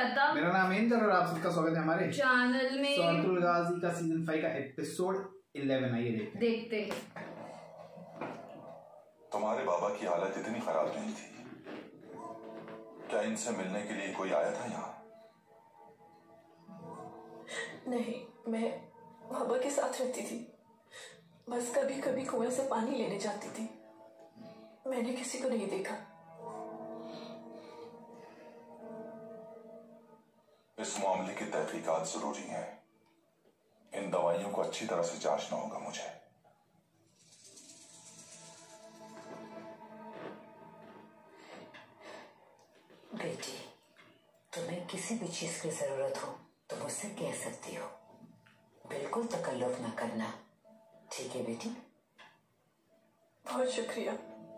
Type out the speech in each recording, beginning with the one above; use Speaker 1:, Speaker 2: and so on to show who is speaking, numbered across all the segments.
Speaker 1: श्वेता।
Speaker 2: मेरा नाम इंद्र और आप सबका स्वागत है हमारे
Speaker 1: चैनल में।
Speaker 2: सूरतुल गाजी का सीजन 5 का एपिसोड 11 आइए देखते हैं।
Speaker 3: तुम्हारे बाबा की हालत इतनी खराब नहीं थी, क्या इनसे मिलने के लिए कोई आया था यहाँ?
Speaker 4: नहीं, मैं बाबा के साथ रहती थी। बस कभी कभी कुएं से पानी लेने जाती थी। मैंने किसी को नहीं देखा।
Speaker 3: इस मामले की तहकीकात जरूरी है। इन दवाइयों को अच्छी तरह से जांचना होगा मुझे।
Speaker 5: बेटी, तुम्हें किसी भी चीज की जरूरत हो तो मुझसे कह सकती हो। बिल्कुल तकल्लुफ ना करना, ठीक है बेटी?
Speaker 4: बहुत शुक्रिया।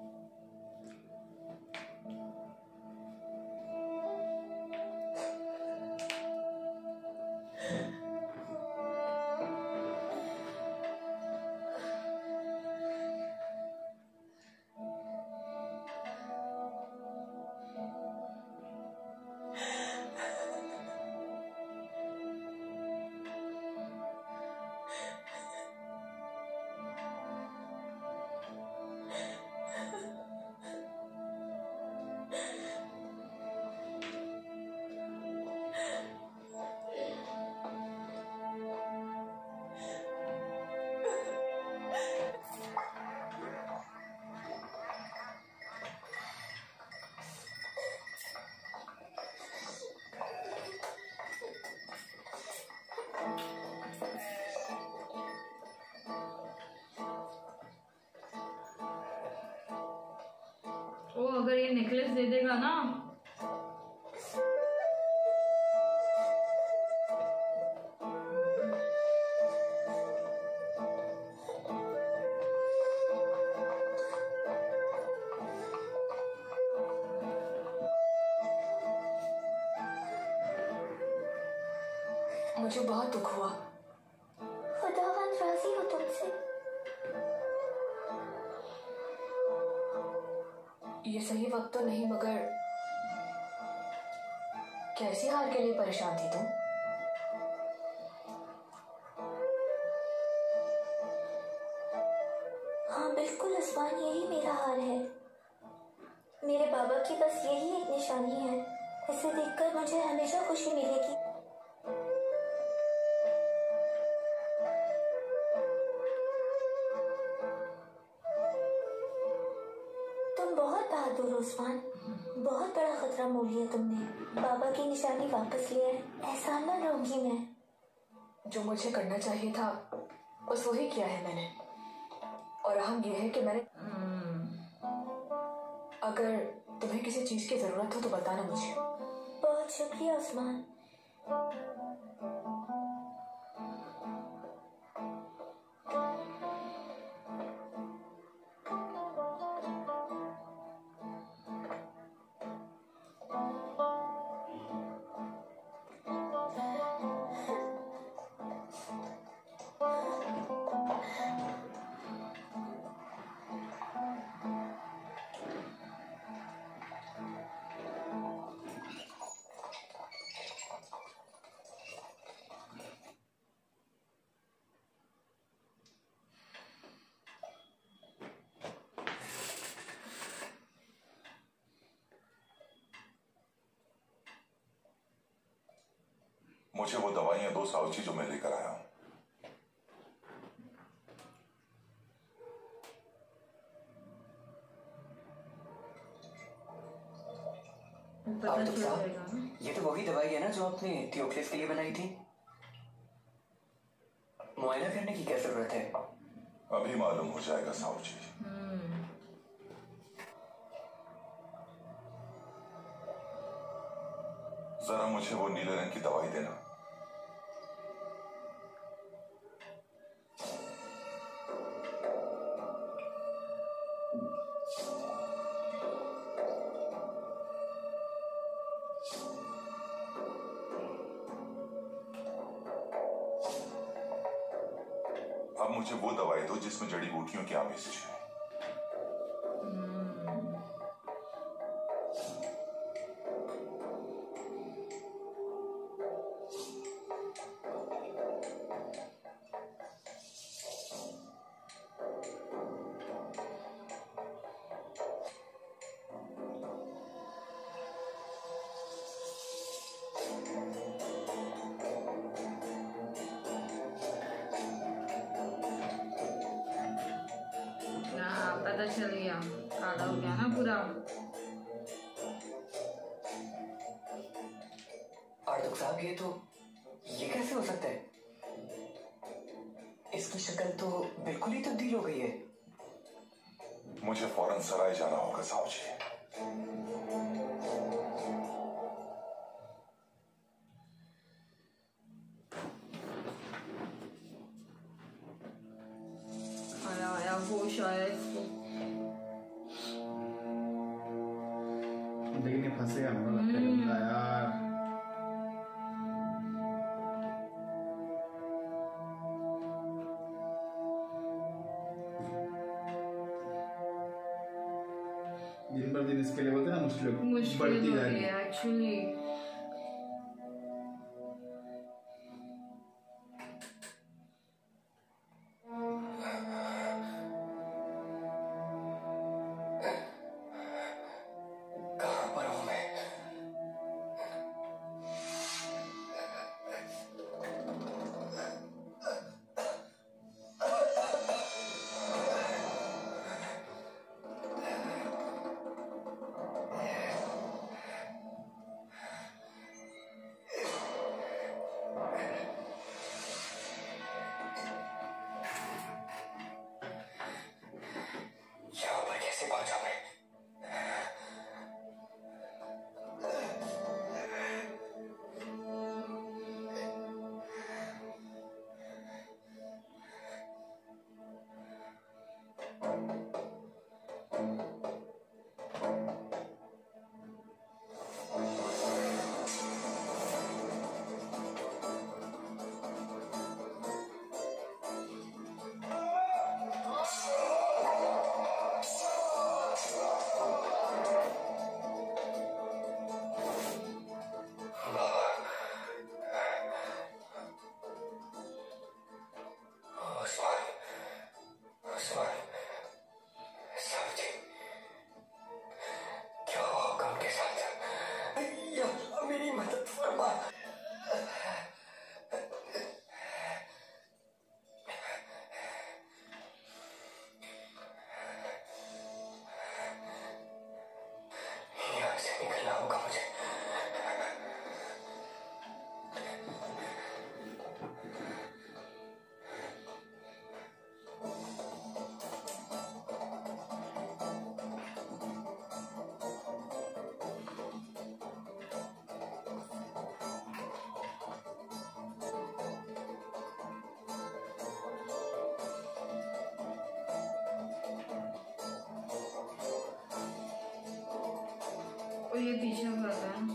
Speaker 1: ओ अगर ये नेकलेस दे देगा ना,
Speaker 4: मुझे बहुत दुख हुआ।
Speaker 6: खुदावंद राजी हो तुमसे।
Speaker 4: ये सही वक्त तो नहीं, मगर कैसी हार के लिए परेशान थी तुम?
Speaker 6: हाँ बिल्कुल उस्मान, यही मेरा हाल है। मेरे बाबा की बस यही एक निशानी है। इसे देखकर मुझे हमेशा खुशी मिलेगी। तुम बहुत बहादुर हो उस्मान। बहुत बड़ा खतरा मोल लिया तुमने। बाबा की निशानी वापस ले आए। एहसान न रहूंगी मैं।
Speaker 4: जो मुझे करना चाहिए था बस वही किया है मैंने। और अहम यह है कि मैंने अगर तुम्हें किसी चीज की जरूरत हो तो बताना मुझे।
Speaker 6: बहुत शुक्रिया उस्मान।
Speaker 3: मुझे वो दवाइयां 2 साउची जो मैं लेकर आया हूं।
Speaker 5: आबिद साहब, ये तो वही दवाई है ना जो आपने थियोक्लिस के लिए बनाई थी? मुआयना करने की क्या जरूरत है?
Speaker 3: अभी मालूम हो जाएगा साउची। जरा मुझे वो नीले रंग की दवाई देना। अब मुझे वो दवाई दो जिसमें जड़ी बूटियों की आमेजिश है।
Speaker 1: गाढ़ा हो गया ना पूरा।
Speaker 7: आर्दुक साहब ये कैसे हो सकता है? इसकी शक्ल तो बिल्कुल ही तब्दील हो गई है।
Speaker 3: मुझे फौरन सराय जाना होगा साहब जी।
Speaker 1: आया होश आया इसको।
Speaker 2: लेकिन ये फंसेगा ना, लगता है बंदा यार। दिन भर दिन इसके लिए बोलते हैं ना, मुश्किल बढ़ती जा रही है
Speaker 1: एक्चुअली। और ये पीछे भागा है।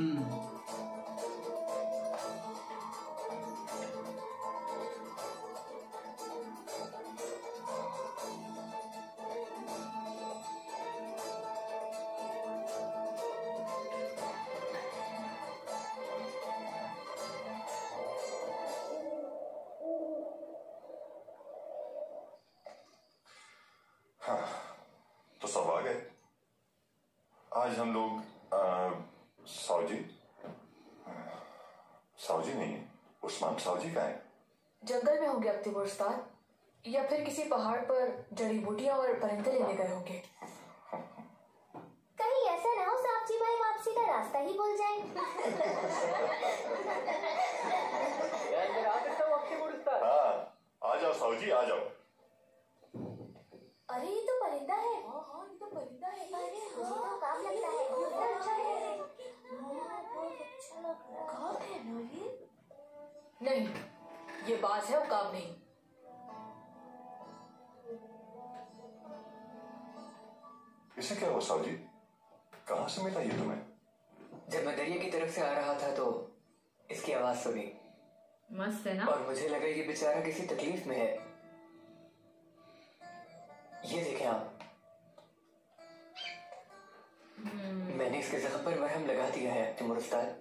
Speaker 3: हाँ, तो सब आ गए। आज हम लोग साउजी नहीं, उस्मान साउजी का है।
Speaker 4: जंगल में होंगे अख्तियार उस्ताद, या फिर किसी पहाड़ पर जड़ी बूटियां और परिंदे लेने गए होंगे।
Speaker 6: कहीं ऐसा ना हो साहब जी भाई वापसी का रास्ता ही भूल जाए।
Speaker 3: हाँ, आ जाओ साउजी, आ जाओ।
Speaker 6: अरे ये तो परिंदा है। हाँ ये तो परिंदा है। अरे मुझे तो काम लगता है। बहुत अच्छा है। बहुत अच्छा लग रहा है। काम है ना ये?
Speaker 4: नहीं, ये बाज है, उकाब नहीं।
Speaker 3: इसे क्या हुआ साउजी? कहाँ से मिला ये तुम्हें?
Speaker 7: जब मैं दरिया की तरफ से आ रहा था तो इसकी आवाज सुनी।
Speaker 1: मस्त है ना?
Speaker 7: और मुझे लगा ये बेचारा किसी तकलीफ में है। ये देखें आप, मैंने इसके जख्म पर मरहम लगा दिया है तिमूर उस्ताद।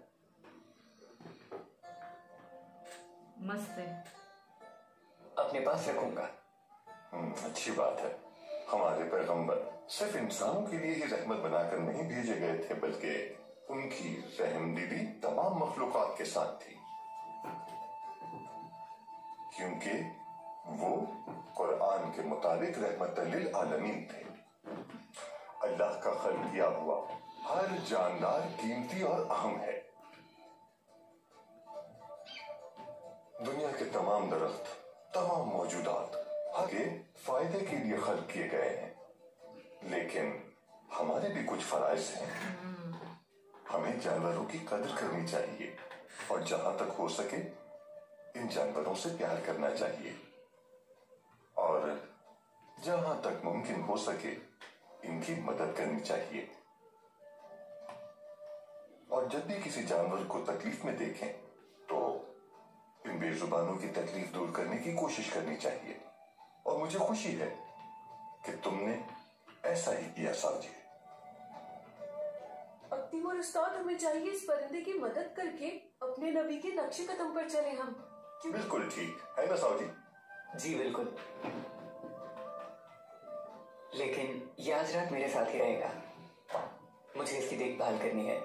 Speaker 1: मस्त है।
Speaker 7: अपने पास रखूंगा।
Speaker 3: अच्छी बात है। हमारे पैगंबर सिर्फ इंसानों के लिए ही रहमत बनाकर नहीं भेजे गए थे, बल्कि उनकी रहमदिली तमाम मखलूकात के साथ थी, क्योंकि वो कुरान के मुताबिक रहमत लिल आलमीन थे। अल्लाह का खल्क किया हुआ हर जानदार कीमती और अहम है। दुनिया के तमाम दरख्त, तमाम मौजूदात आगे फायदे के लिए खल्क किए गए हैं, लेकिन हमारे भी कुछ फराइज हैं। हमें जानवरों की कदर करनी चाहिए और जहां तक हो सके इन जानवरों से प्यार करना चाहिए, और जहां तक मुमकिन हो सके इनकी मदद करनी चाहिए। और जब भी किसी जानवर को तकलीफ में देखें तो इन बेजुबानों की तकलीफ दूर करने की कोशिश करनी चाहिए। और मुझे खुशी है कि तुमने ऐसा ही किया सावजी।
Speaker 4: तिमूर उस्ताद, हमें चाहिए इस परिंदे की मदद करके अपने नबी के नक्शे कदम पर चले हम।
Speaker 3: बिल्कुल ठीक है ना सावजी?
Speaker 7: जी बिल्कुल, लेकिन ये आज रात मेरे साथ ही रहेगा। मुझे इसकी देखभाल करनी है।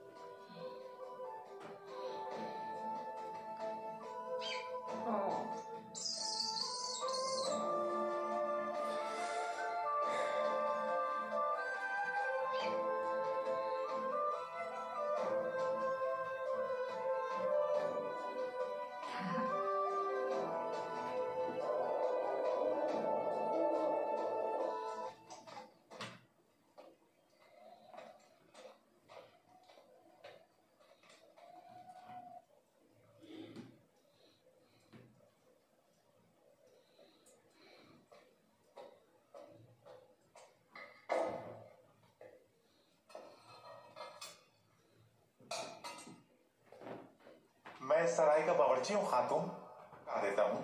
Speaker 8: मैं सराय का बावर्ची हूँ खातून, कहा देता हूँ।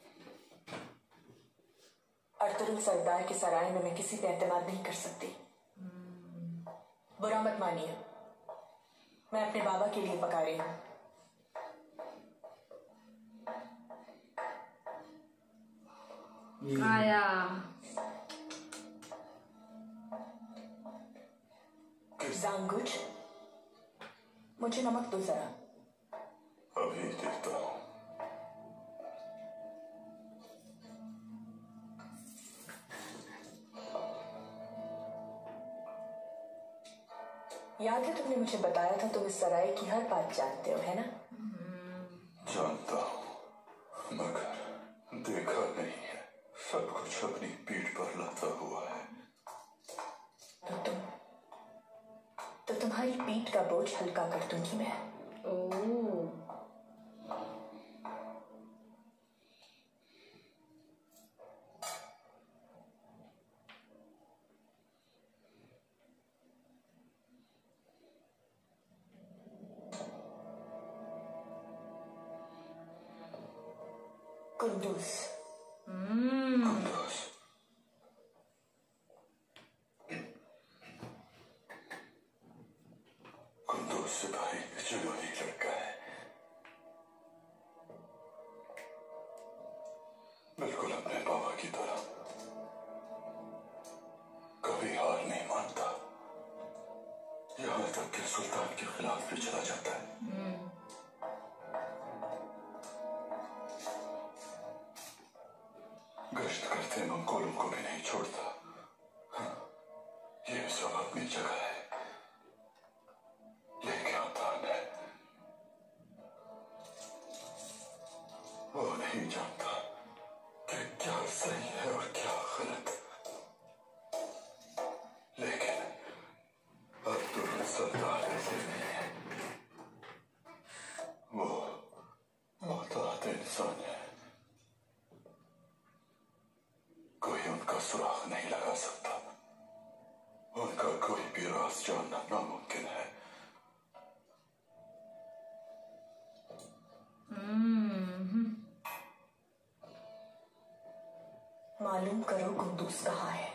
Speaker 4: अर्तुगरुल सरदार की सराय में मैं किसी पे एतमाद नहीं कर सकती। बुरा मत मानिए, मैं अपने बाबा के लिए पका रही हूँ।
Speaker 1: आया
Speaker 4: जांगुच, मुझे नमक दो जरा।
Speaker 3: अभी देखता हूँ।
Speaker 4: याद है तुमने मुझे बताया था तुम इस सराय की हर बात जानते हो, है ना?
Speaker 3: जानता हूँ, मगर देखा नहीं है। सब कुछ अपनी पीठ पर लाता हुआ है।
Speaker 4: तो तुम्हारी पीठ का बोझ हल्का कर दूंगी मैं। कुंदूस।
Speaker 3: कुंदूस। कुंदूस सिपाही जुनूनी लड़का है, बिल्कुल अपने बाबा की तरह। कभी हार नहीं मानता, यहाँ तक कि सुल्तान के खिलाफ भी चला जाता है। गश्त करते मंगोलों को भी नहीं छोड़ता। ये सब अपनी जगह है, लेकिन आसान है। वो नहीं जानता कि क्या सही है और क्या गलत, लेकिन अर्तुगरुल सरदार ऐसे नहीं है। वो मोहतात इंसान है, कोई उनका सुराग नहीं लगा सकता। उनका कोई भी राज जानना नामुमकिन है।
Speaker 4: मालूम करो कुंदूस कहाँ है।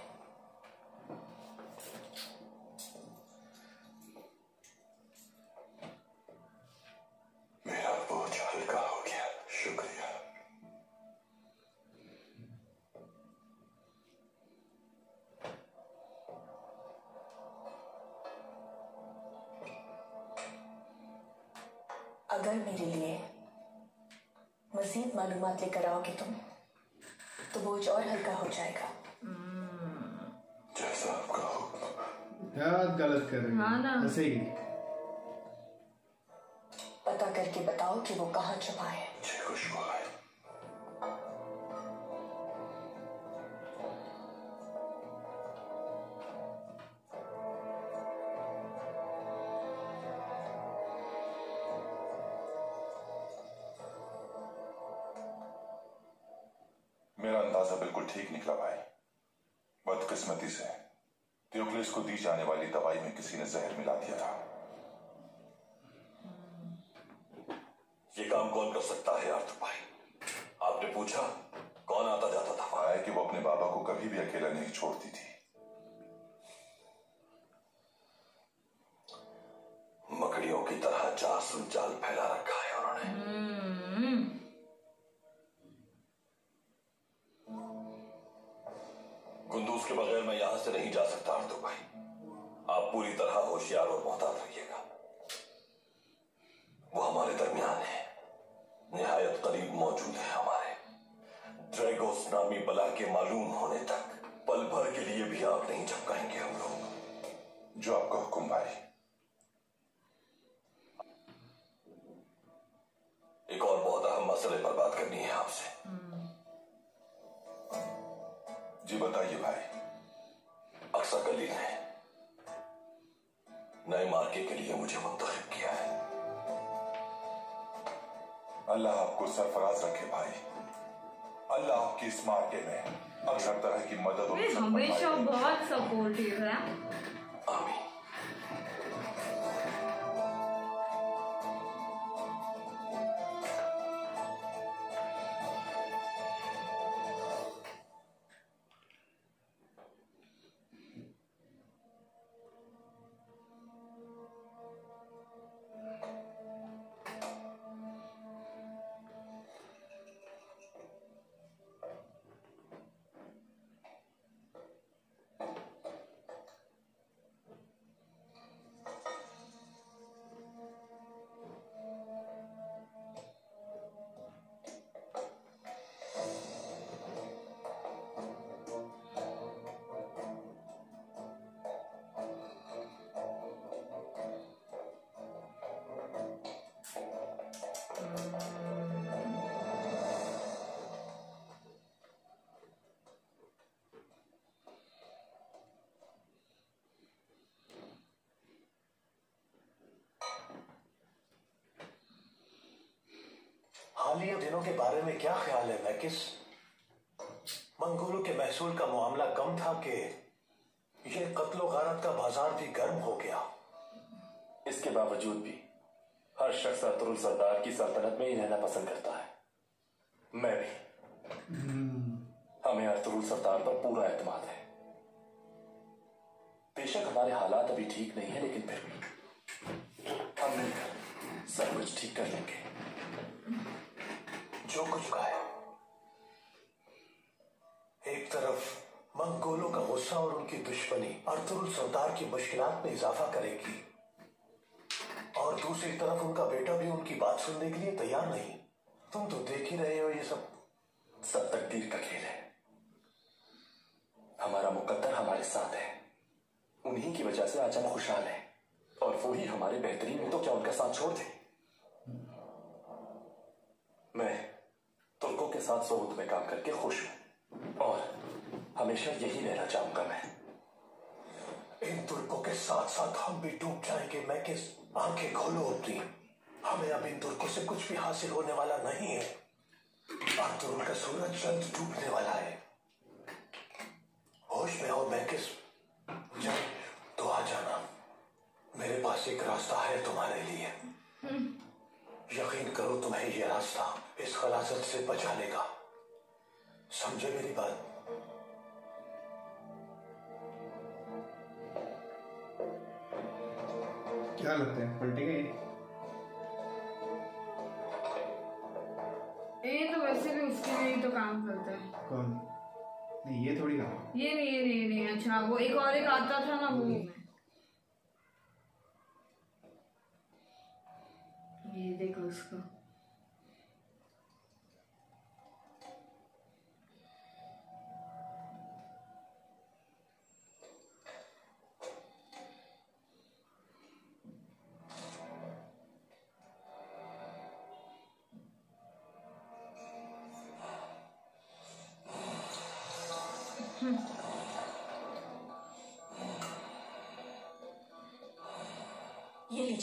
Speaker 3: मेरा बोझ हल्का हो गया, शुक्रिया।
Speaker 4: अगर मेरे लिए मजीद मालूमात लेकर आओगे तुम, तो बोझ और हल्का हो जाएगा।
Speaker 3: जैसा आपका हुक्म।
Speaker 2: यार गलत कर रही
Speaker 1: हाँ ना।
Speaker 2: है ऐसे ही।
Speaker 4: पता करके बताओ कि वो कहाँ छुपा है।
Speaker 3: मुझे खुश हुआ है। मेरा अंदाजा बिल्कुल ठीक निकला भाई। बदकिस्मती से थियोक्लिस को दी जाने वाली दवाई में किसी ने जहर मिला दिया था।
Speaker 9: ये काम कौन कर सकता है आर्थर भाई? आपने पूछा कौन आता जाता था?
Speaker 3: पाया कि वो अपने बाबा को कभी भी अकेला नहीं छोड़ती थी।
Speaker 9: मकड़ियों की तरह जासूस जाल फैला रखा है उन्होंने। कुंदूज के बगैर मैं यहां से नहीं जा सकता आर्थर भाई। आप पूरी तरह होशियार और मोहतात रहिएगा। वो हमारे दरमियान है, निहायत करीब मौजूद है हमारे। ड्रैगोस नामी बला के मालूम होने तक पल भर के लिए भी आग नहीं झपकाएंगे हम लोग।
Speaker 3: जो आपका हुक्म भाई।
Speaker 9: एक और बहुत अहम मसले पर बात करनी है आपसे।
Speaker 3: जी बताइए भाई।
Speaker 9: अक्सर गली ने नए मार्के के लिए मुझे मुंतखब किया है।
Speaker 3: अल्लाह आपको सरफराज रखे भाई। अल्लाह आपकी इस मार्के में अक्सर तरह की मदद और
Speaker 1: वे हमेशा बहुत सपोर्टिव है।
Speaker 9: आमीन।
Speaker 10: हालिया दिनों के बारे में क्या ख्याल है मैकिस? मंगोलों के महसूल का मामला कम था कि ये कत्लो गारत का बाजार भी गर्म हो गया।
Speaker 11: इसके बावजूद भी हर शख्स अतरुल सरदार की सल्तनत में ही रहना पसंद करता है। मैं भी। हमें अतरुल सरदार पर पूरा एतमाद है। बेशक हमारे हालात अभी ठीक नहीं है, लेकिन फिर भी हम मिलकर सब कुछ ठीक कर लेंगे।
Speaker 10: जो कुछ का है, एक तरफ मंगोलों का गुस्सा और उनकी दुश्मनी अरतुरुल सरदार की मुश्किलात में इजाफा करेगी, और दूसरी तरफ उनका बेटा भी उनकी बात सुनने के लिए तैयार नहीं। तुम तो देख ही रहे हो, ये सब
Speaker 11: तकदीर का खेल है। हमारा मुकद्दर हमारे साथ है। उन्हीं की वजह से आज हम खुशहाल हैं, और वो ही हमारे बेहतरीन में, तो क्या उनका साथ छोड़ दे? मैं तुर्कों के साथ सोहद में काम करके खुश हूं, और हमेशा यही रहना चाहूंगा। मैं
Speaker 10: इन तुर्कों के साथ साथ हम भी डूब जाएंगे। मैं किस आंखें खोलो अपनी। हमें अब इन तुर्कों से कुछ भी हासिल होने वाला नहीं है। अरतुरुल का सूरज जल्द डूबने वाला है। होश में आओ मैकिस, जब तो आ जाना। मेरे पास एक रास्ता है तुम्हारे लिए। यकीन करो, तुम्हें यह रास्ता इस खलासत से बचा लेगा। समझे मेरी बात?
Speaker 2: क्या लगता है पलटेगा
Speaker 1: ये तो वैसे भी उसके लिए ही तो काम करता है।
Speaker 2: कौन? नहीं ये थोड़ी काम।
Speaker 1: ये नहीं अच्छा, वो एक और एक आता था ना, वो ये देखो उसको।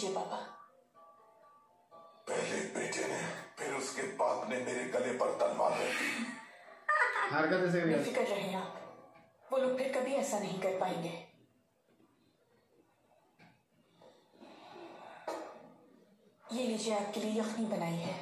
Speaker 4: लीजिए बाबा।
Speaker 9: पहले बेटे ने फिर उसके बाप ने मेरे गले पर तलवार रख दी।
Speaker 2: हरकत से
Speaker 4: बेफिक्र रहें आप, वो लोग फिर कभी ऐसा नहीं कर पाएंगे। ये लीजिए, आपके लिए यखनी बनाई है।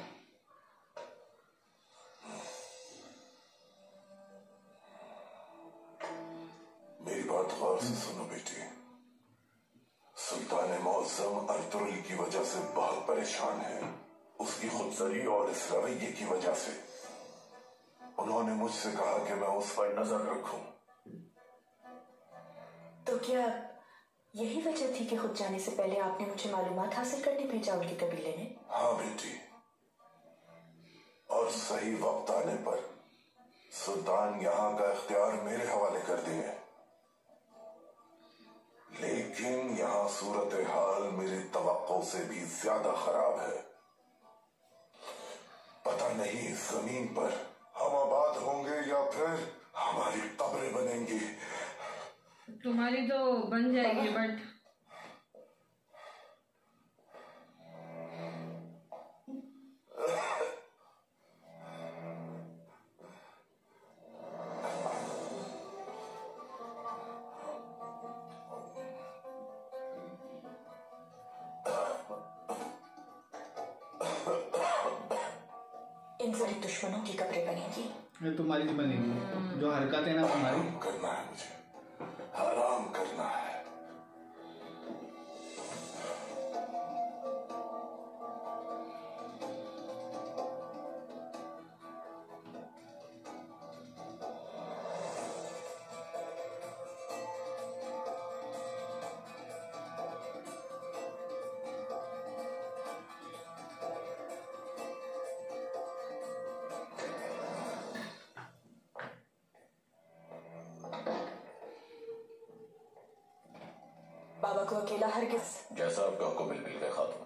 Speaker 9: मेरी बात गौर से सुनो बेटी। सुल्तान मौसम अर्तुगरुल की वजह से बहुत परेशान है। उसकी खुदसरी और इस रवैये की वजह से उन्होंने मुझसे कहा कि मैं उस पर नजर रखूं।
Speaker 4: तो क्या यही वजह थी कि खुद जाने से पहले आपने मुझे मालूमात हासिल करने भेजा उनके कबीले ने?
Speaker 9: हाँ बेटी, और सही वक्त आने पर सुल्तान यहाँ का इख्तियार मेरे हवाले कर दिए। लेकिन यहाँ सूरत हाल मेरी तवक्को से भी ज्यादा खराब है। पता नहीं जमीन पर हम आबाद होंगे या फिर हमारी कब्रें बनेंगी।
Speaker 1: तुम्हारी तो बन जाएगी, बट
Speaker 4: इन सारे दुश्मनों की कब्रें बनेगी।
Speaker 2: ये तुम्हारी नहीं बनेगी, जो हरकत है ना तुम्हारी।
Speaker 9: करना है मुझे, आराम करना है।
Speaker 4: बाबा को अकेला हरगिज।
Speaker 9: जैसा आपका हुक्म मिल गया खातून।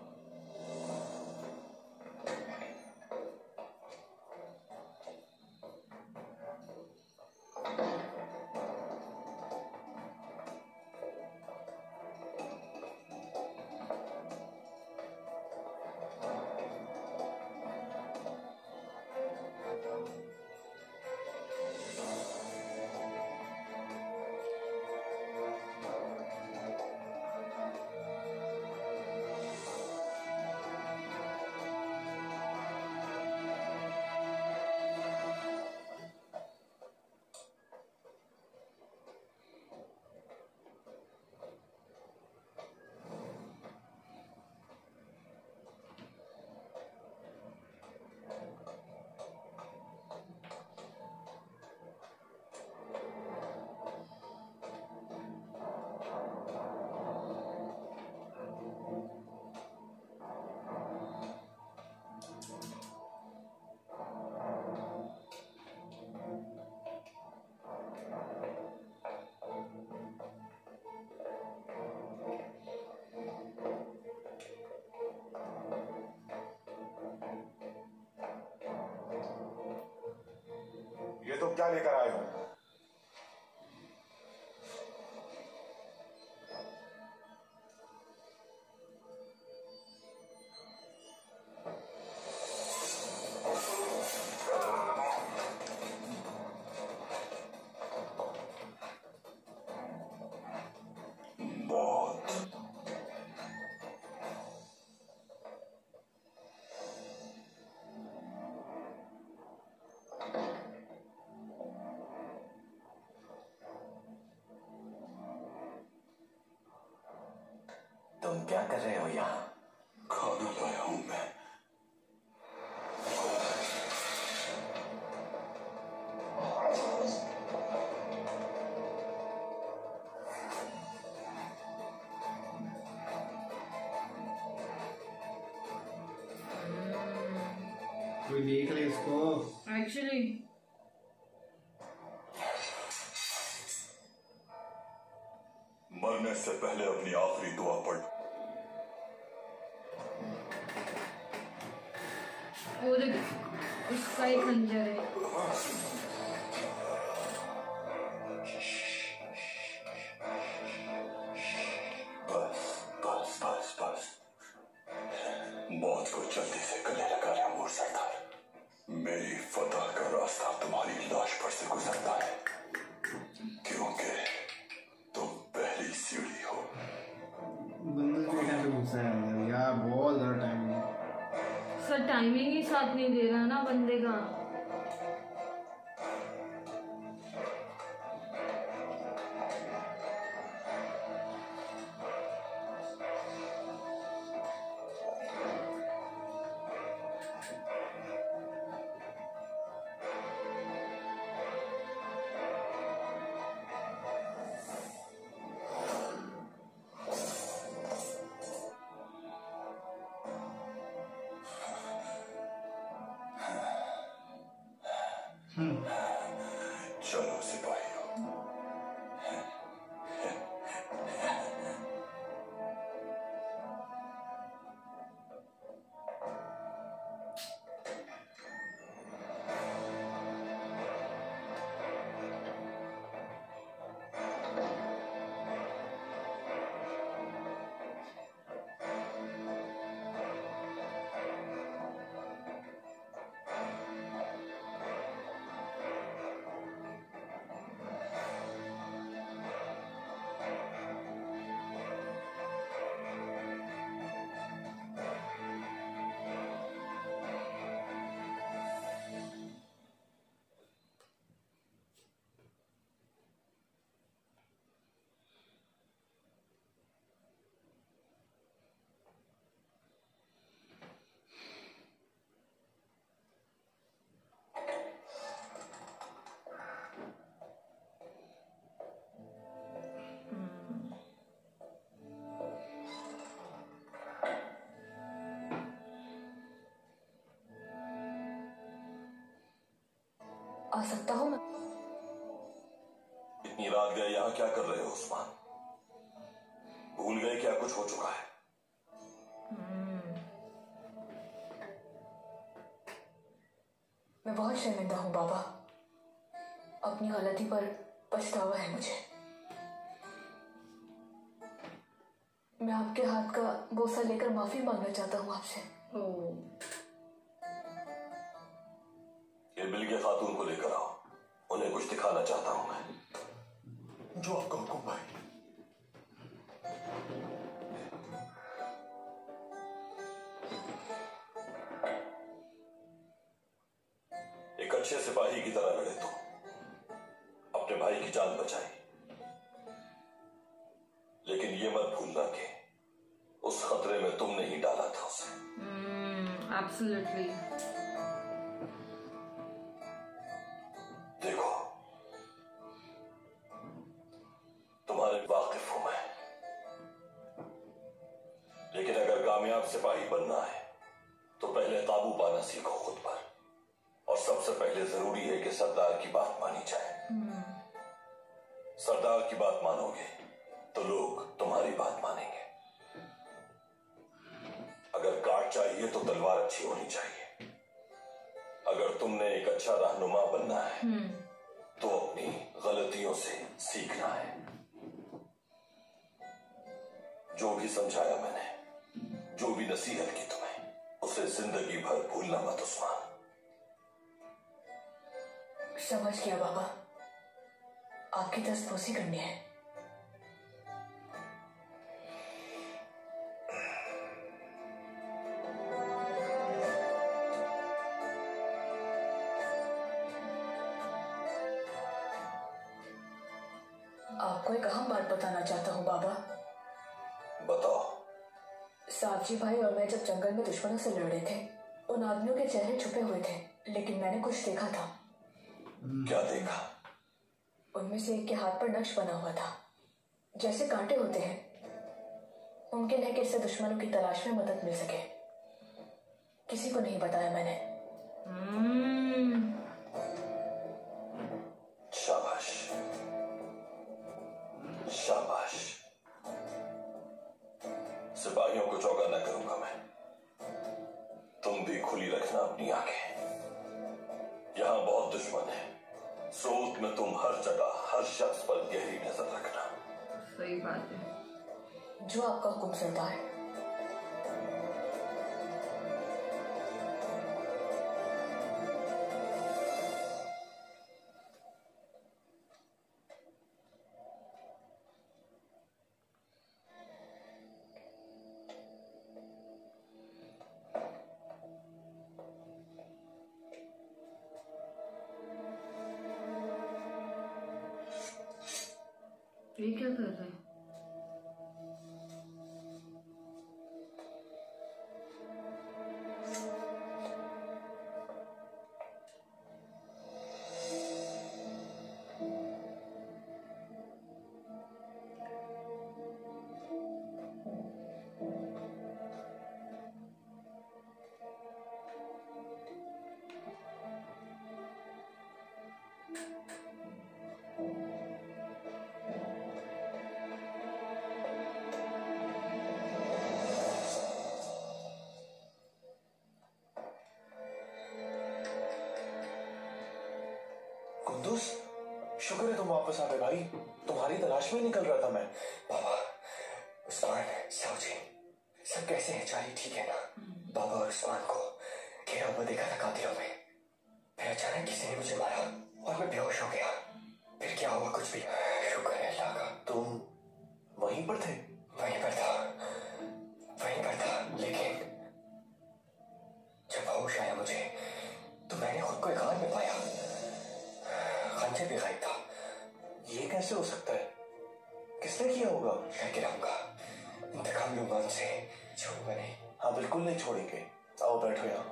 Speaker 8: ये तुम क्या लेकर आए हो?
Speaker 10: तुम क्या कर रहे हो यहाँ?
Speaker 9: खाना लाया हूं मैं।
Speaker 2: कोई देख ले इसको।
Speaker 1: एक्चुअली
Speaker 9: मरने से पहले अपनी आखिरी दुआ पढ़।
Speaker 1: वो देख, उसका ही खंजर है।
Speaker 9: बस बस बस बस, को जल्दी से गले लगा लिया मोर सरदार। मेरी फतह का रास्ता तुम्हारी लाश पर से गुजरता है, क्योंकि तुम पहली सीढ़ी हो।
Speaker 2: बंदे के टाइम पे गुस्सा है यार, बहुत ज़्यादा टाइम।
Speaker 1: सर टाइमिंग ही साथ नहीं दे रहा ना बंदे का।
Speaker 9: चलो सिपाहियों।
Speaker 4: आ सकता हूँ मैं?
Speaker 9: इतनी रात गए यहाँ क्या कर रहे हो उस्मान? भूल गए क्या कुछ हो चुका है?
Speaker 4: मैं बहुत शर्मिंदा हूँ बाबा, अपनी गलती पर पछतावा है मुझे। मैं आपके हाथ का बोसा लेकर माफी मांगना चाहता हूँ आपसे।
Speaker 9: ये बिल के खातून को लेकर आओ, उन्हें कुछ दिखाना चाहता हूं मैं।
Speaker 10: जो आपका हुक्म भाई।
Speaker 9: एक अच्छे सिपाही की तरह लड़े तुम, अपने भाई की जान बचाई, लेकिन ये मत भूलना कि उस खतरे में तुमने ही डाला था उसे।
Speaker 1: Absolutely.
Speaker 9: देखो, तुम्हारे वाकिफ हूं मैं, लेकिन अगर कामयाब सिपाही बनना है तो पहले काबू पाना सीखो खुद पर, और सबसे पहले जरूरी है कि सरदार की बात मानी जाए। सरदार की बात मानोगे तो लोग तुम्हारी बात मानेंगे। अगर काट चाहिए तो तलवार अच्छी होनी चाहिए। अगर तुमने एक अच्छा रहनुमा बनना है तो अपनी गलतियों से सीखना है। जो भी समझाया मैंने, जो भी नसीहत की तुम्हें, उसे जिंदगी भर भूलना मत उस्मान।
Speaker 4: समझ गया बाबा, आपकी तसपोसी करनी है। आपको एक अहम बात बताना चाहता हूँ बाबा।
Speaker 9: बताओ।
Speaker 4: सावजी भाई और मैं जब जंगल में दुश्मनों से लड़ रहे थे, उन आदमियों के चेहरे छुपे हुए थे, लेकिन मैंने कुछ देखा था।
Speaker 9: क्या देखा?
Speaker 4: उनमें से एक के हाथ पर नक्श बना हुआ था, जैसे कांटे होते हैं। मुमकिन है कि इससे दुश्मनों की तलाश में मदद मिल सके। किसी को नहीं बताया मैंने।
Speaker 9: शाबाश, शाबाश। सिपाहियों को चौका न करूंगा मैं। तुम भी खुली रखना अपनी आंखें। यहां बहुत दुश्मन है। सोच में तुम हर जगह, हर शख्स पर गहरी नजर रखना।
Speaker 1: सही बात है।
Speaker 4: जो आपका हुक्म सरदार।
Speaker 1: ये क्या कर रहा है?
Speaker 10: कुंदूस, शुक्र है तुम वापस आ गए भाई। तुम्हारी तलाश में निकल रहा था मैं।
Speaker 9: बाबा, उस्मान, साउजी, सब कैसे हैं? चारी ठीक है ना? बाबा और उस्मान को घेरा हुआ देखा था कातिलों में। फिर अचानक किसी ने मुझे मारा और मैं बेहोश हो गया। फिर क्या हुआ? कुछ भी। शुक्र है अल्लाह का।
Speaker 10: तुम वहीं पर थे?
Speaker 9: वहीं पर था, वहीं पर था। लेकिन जब होश आया मुझे तो मैंने खुद को एक गान में पाया। खंजर भी गायब था।
Speaker 10: ये कैसे हो सकता है? किसने किया होगा?
Speaker 9: मैं गिराऊंगा, इंतकाम लूंगा उनसे, छोड़ूंगा नहीं।
Speaker 10: हाँ बिल्कुल नहीं छोड़ेंगे। आओ बैठो यहाँ।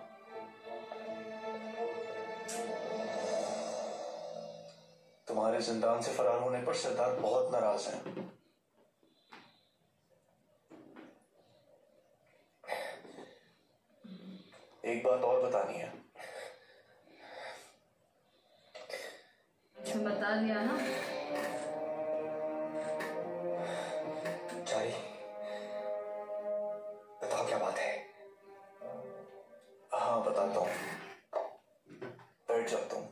Speaker 10: तुम्हारे जिंदान से फरार होने पर सरदार बहुत नाराज हैं। एक बात और बतानी है।
Speaker 1: बता दिया ना।
Speaker 9: चारी, बताओ क्या बात है?
Speaker 10: हाँ बताता हूँ, बैठ जाओ तुम।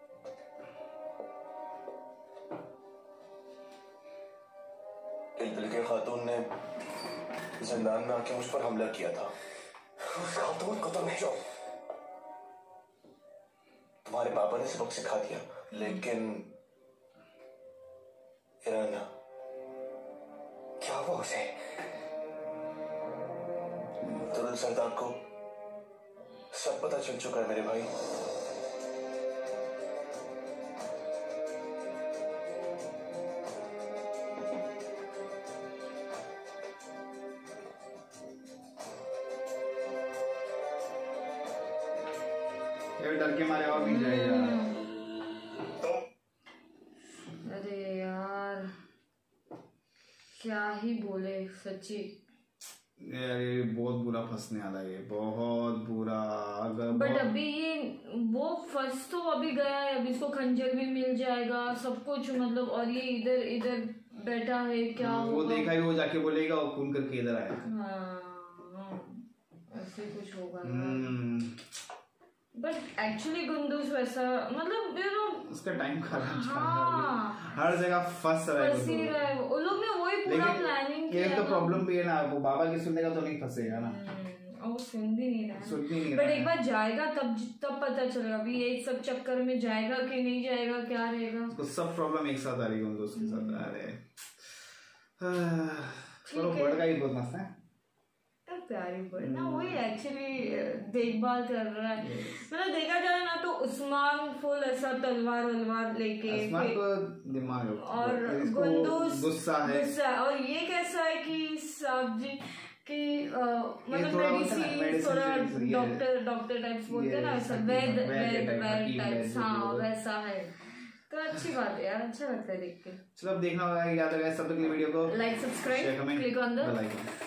Speaker 10: इल्बिल के खातून ने जिंदान में आके मुझ पर हमला किया था।
Speaker 9: उस खातून को तो नहीं।
Speaker 10: तुम्हारे पापा ने सबक सिखा दिया, लेकिन इराना,
Speaker 9: क्या हुआ उसे?
Speaker 10: तुरुल सरदार को सब पता चल चुका है मेरे भाई।
Speaker 2: डर के मारे और भी जाएगा।
Speaker 1: अरे यार क्या ही बोले सच्ची।
Speaker 2: यार ये बहुत बुरा फंसने वाला है, ये बहुत बुरा। अगर
Speaker 1: बट अभी ये वो फंस तो अभी गया है, अभी इसको खंजर भी मिल जाएगा, सब कुछ मतलब। और ये इधर इधर बैठा है, क्या
Speaker 2: वो देखा ही वो जाके बोलेगा वो खून करके इधर आया।
Speaker 1: हाँ ऐसे कुछ होगा। बट एक्चुअली गुंदूस वैसा मतलब यू नो
Speaker 2: उसका टाइम खराब।
Speaker 1: हाँ
Speaker 2: हर जगह फंस रहा
Speaker 1: है वो लोग ने वही पूरा प्लानिंग किया।
Speaker 2: तो प्रॉब्लम भी है ना, वो बाबा की सुनेगा तो नहीं फंसेगा ना।
Speaker 1: वो सुन भी नहीं रहा। बट एक बार जाएगा तब पता चलेगा। अभी ये सब चक्कर में जाएगा कि नहीं जाएगा, क्या रहेगा।
Speaker 2: तो सब प्रॉब्लम एक साथ आ रही है उसके साथ। अरे चलो बर्ड का ही बहुत मस्त है,
Speaker 1: प्यारी बर्ड ना। वही एक्चुअली देखभाल कर रहा है। मतलब देखा जाए ना तो उस्मान फुल ऐसा तलवार वलवार लेके,
Speaker 2: दिमाग
Speaker 1: और गुंदूस
Speaker 2: गुस्सा है।
Speaker 1: और ये कैसा है कि साहब जी कि मतलब मेडिसिन थोड़ा डॉक्टर टाइप्स बोलते हैं ना, वैसा वैद टाइप्स। हाँ वैसा है, तो अच्छी बात है यार, अच्छा लगता है देख के।
Speaker 2: चलो अब देखना होगा क्या। सब तक वीडियो को
Speaker 1: like, subscribe, click on the bell icon.